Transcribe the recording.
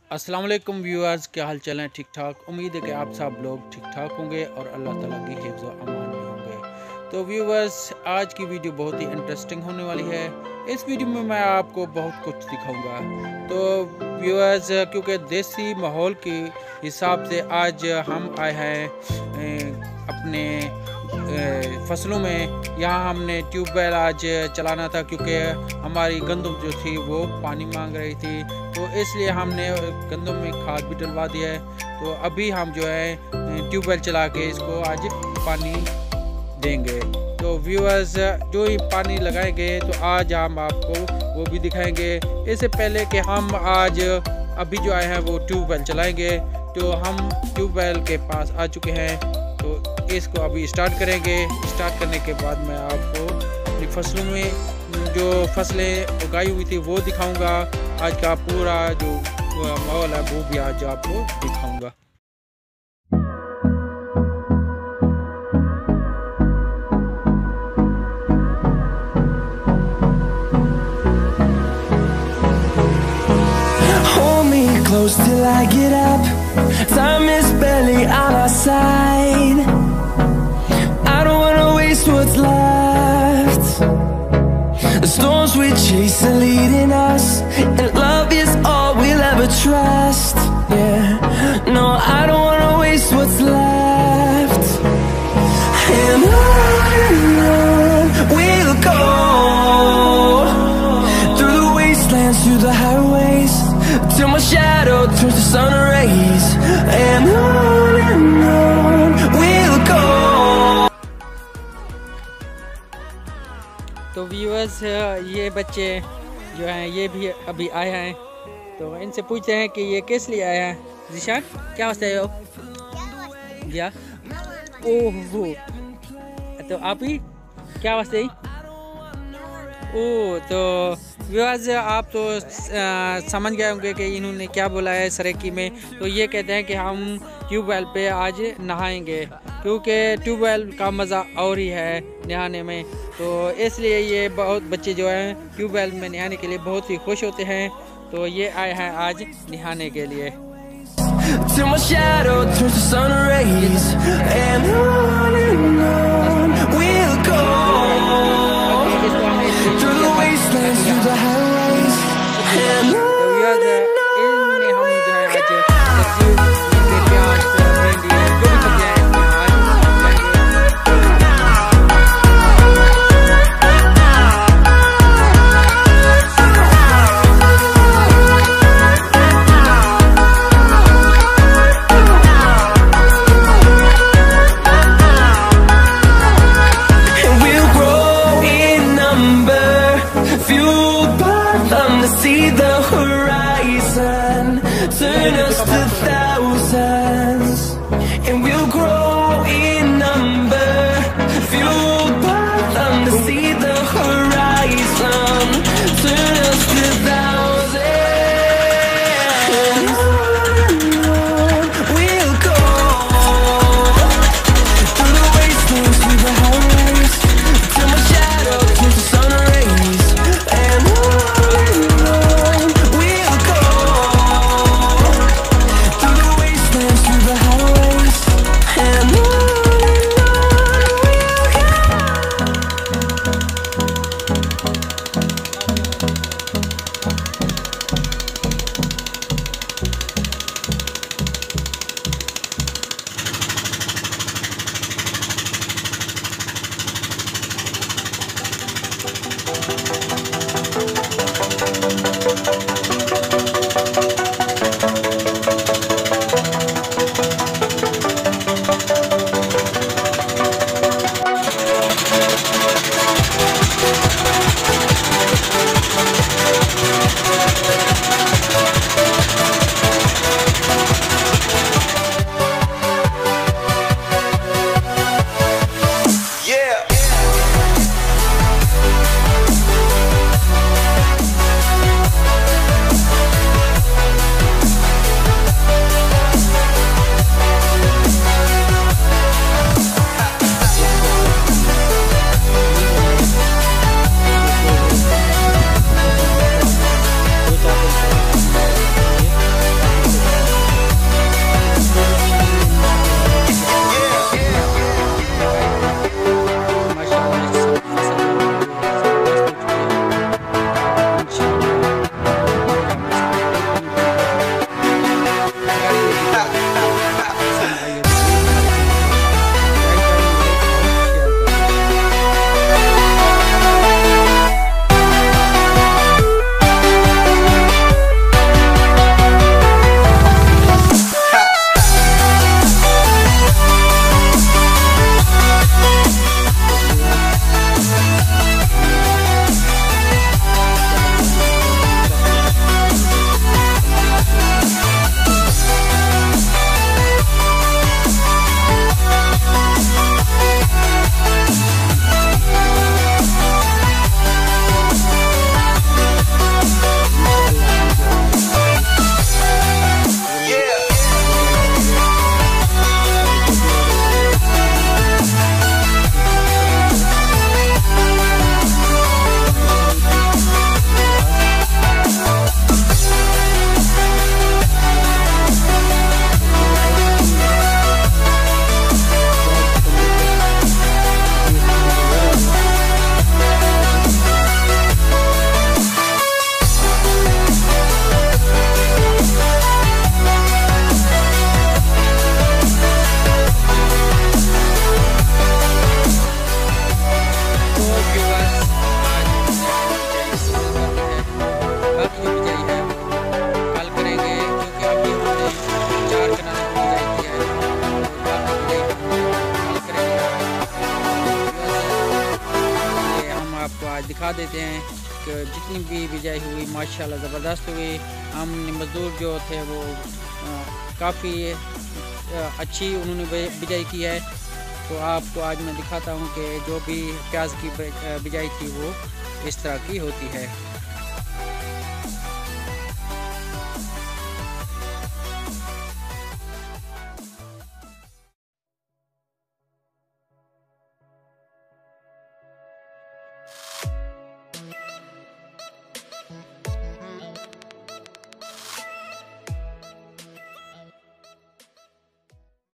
अस्सलाम वालेकुम व्यूअर्स, क्या हाल चाल है? ठीक ठाक। उम्मीद है कि आप सब लोग ठीक ठाक होंगे और अल्लाह ताला की हिफ्ज़ व अमान में होंगे। तो व्यूअर्स, आज की वीडियो बहुत ही इंटरेस्टिंग होने वाली है। इस वीडियो में मैं आपको बहुत कुछ दिखाऊंगा। तो व्यूअर्स, क्योंकि देसी माहौल के हिसाब से आज हम आए हैं अपने फसलों में। यहाँ हमने ट्यूबवेल आज चलाना था क्योंकि हमारी गंदम जो थी वो पानी मांग रही थी, तो इसलिए हमने गंदम में खाद भी डलवा दिया है। तो अभी हम जो है ट्यूबवेल चला के इसको आज पानी देंगे। तो व्यूअर्स, जो ही पानी लगाएंगे तो आज हम आपको वो भी दिखाएंगे। इससे पहले कि हम आज अभी जो आए हैं वो ट्यूबवेल चलाएंगे। तो हम ट्यूबवेल के पास आ चुके हैं, तो इसको अभी स्टार्ट करेंगे। स्टार्ट करने के बाद मैं आपको अपनी फसलों में जो फसलें उगाई हुई थी वो दिखाऊंगा। आज का पूरा जो माहौल है वो भी आज आपको दिखाऊंगा। Hold me close till I get up. Time is barely on our side. I don't wanna waste what's left. The storms we chase are leading us, and love is all we'll ever trust. Yeah, no, I don't wanna waste what's left. And on we'll go, through the wastelands, through the highways, till my shadow turns to sun rays. And on we'll go. तो viewers, ये बच्चे जो हैं ये भी अभी आए हैं, तो इनसे पूछते हैं कि ये किस लिए आया है। जिशान, क्या वास्ते आए हो? क्या? ओहो, तो आप ही क्या वास्ते? ओह, तो व्यूअर्स, आप तो समझ गए होंगे कि इन्होंने क्या बोला है सरेकी में। तो ये कहते हैं कि हम ट्यूबवेल पे आज नहाएंगे क्योंकि ट्यूबवेल का मज़ा और ही है नहाने में। तो इसलिए ये बहुत बच्चे जो हैं ट्यूबवेल में नहाने के लिए बहुत ही खुश होते हैं। तो ये आए हैं आज नहाने के लिए। Till my shadow turns to sun rays. And on we'll go, through the wastelands, through the highways. And on see the दिखा देते हैं कि जितनी भी बिजाई हुई माशाल्लाह ज़बरदस्त हुई। हमने मज़दूर जो थे वो काफ़ी अच्छी उन्होंने बिजाई की है। तो आपको आज मैं दिखाता हूँ कि जो भी प्याज की बिजाई थी वो इस तरह की होती है।